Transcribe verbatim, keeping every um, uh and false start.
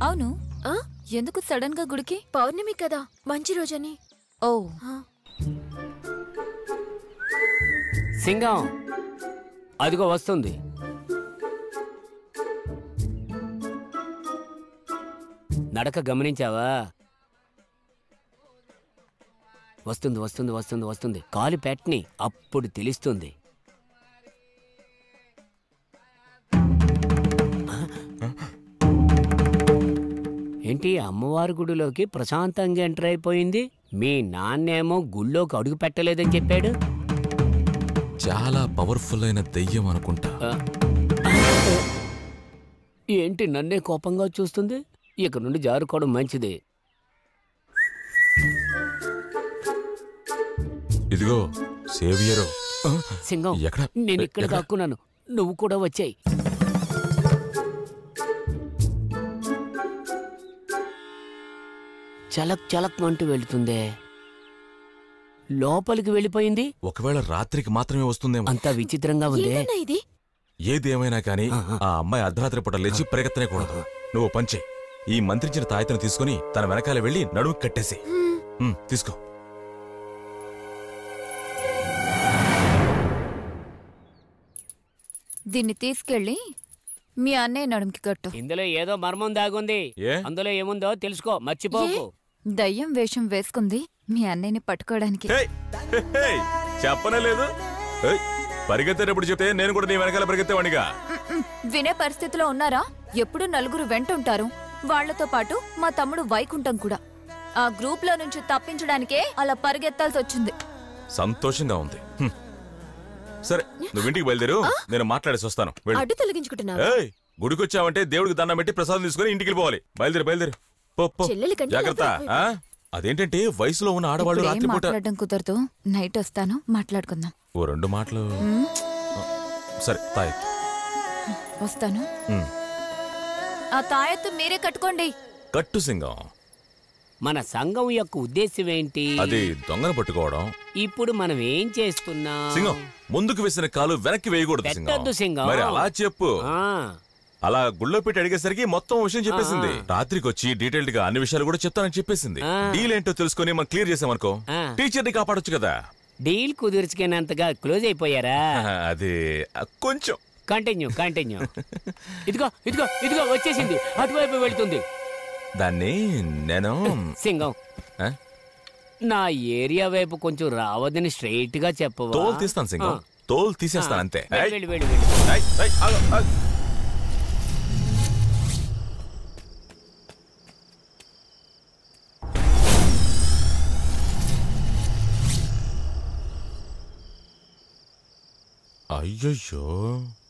అవును ఎందుకు సడన్ గా గుడికి? పౌర్ణమి కదా, మంచి రోజని. ఓ సింగం అదిగో వస్తుంది. నడక గమనించావా? వస్తుంది వస్తుంది వస్తుంది వస్తుంది కాలు పెట్టని అప్పుడు తెలుస్తుంది. ఏంటి అమ్మవారి గుడిలోకి ప్రశాంతంగా ఎంటర్ అయిపోయింది? మీ నాన్నేమో గుళ్ళోకి అడుగు పెట్టలేదని చెప్పాడు. చాలా పవర్ఫుల్ అయిన దెయ్యం అనుకుంటా. ఏంటి నన్నే కోపంగా చూస్తుంది? ఇక నుండి జారుకోవడం మంచిది. ఇదిగో సేవియరు. సింగం నేను ఇక్కడ దాక్కున్నాను, నువ్వు కూడా వచ్చాయి. చలక్ చలక్ అంటూ వెళుతుందే, లోపలికి వెళ్ళిపోయింది. ఒకవేళ రాత్రికి మాత్రమే వస్తుందేమో. అంతా విచిత్రంగా ఉందే. ఏదేమైనా కానీ ఆ అమ్మాయి అర్ధరాత్రి పూట లేచి పరిగెత్తనే కూడదు. నువ్వు పంచే ఈ మంత్రించిన తాయతను తీసుకుని తన వెనకాల వెళ్లి నడుము కట్టేసి తీసుకో. దీన్ని తీసుకెళ్ళి మీ అన్నయ్య నడుముకి కట్టు. ఇందులో ఏదో మర్మం దాగుంది. అందులో ఏముందో తెలుసుకో, మర్చిపోకు. దయ్యం వేషం వేసుకుంది మీ అన్నయ్యని పట్టుకోవడానికి. చెప్పనే లేదు. పరిగెత్తేటప్పుడు చెప్తే నేను కూడా నీ వెనకాల పరిగెత్తేవాడిగా. వినే పరిస్థితిలో ఉన్నారా? ఎప్పుడు నలుగురు వెంటుంటారు. వాళ్లతో పాటు మా తమ్ముడు వైకుంఠం కూడా. ఆ గ్రూప్ లో నుంచి తప్పించడానికే అలా పరిగెత్తాల్సి వచ్చింది. సంతోషంగా ఉంది. సరే నువ్వు ఇంటికి బయలుదేరు, నేను మాట్లాడేసి వస్తాను. అడ్డు తొలగించుకుంటున్నా. గుడికొచ్చావంటే దేవుడికి దండం పెట్టి ప్రసాదం తీసుకుని ఇంటికి వెళ్ళిపోవాలి. బయలుదేరు బయలుదేరు జాగ్రత్త. అదేంటంటే వయసులో ఉన్న ఆడవాళ్ళు రాత్రిపూట మాట్లాడడం కుదరదు. నైట్ వస్తాను, మాట్లాడుకుందాం. ఓ రెండు మాటలు. సరే తాయెత్తు. వస్తాను. ఆ తాయెత్తు మీరే కట్టుకోండి. కట్టు సింగం. మన సంఘం యొక్క ఉద్దేశం ఏంటి? అది దొంగను పట్టుకోవడం. ఇప్పుడు మనం ఏం చేస్తున్నాం? సింగం ముందుకు వేసిన కాలు వెనక్కి వేయకూడదు సింగం. మరి అలా చెప్పు. అలా గుళ్ళో పెట్టి అడిగేసరికి మొత్తం విషయం చెప్పేసింది. రాత్రికి వచ్చి డీటెయిల్డ్ గా అన్ని విషయాలు కూడా చెప్తానని చెప్పేసింది. డీల్ ఏంటో తెలుసుకుని మనం క్లియర్ చేసామనుకో టీచర్ ని కాపాడొచ్చు కదా. డీల్ కుదుర్చుకునేంతగా క్లోజ్ అయిపోయారా? అది కొంచెం. Continue continue. ఇదిగో ఇదిగో ఇదిగో వచ్చేసింది, అటువైపు వెళ్తుంది. దాన్ని నేను సింగం నా ఏరియా వైపు కొంచెం రావద్దని స్ట్రైట్ గా చెప్పవా? తోలు తీస్తాను సింగం, తోలు తీసేస్తాను అంతే. వెళ్ళి వెళ్ళి వెళ్ళి అయ్యయ్యో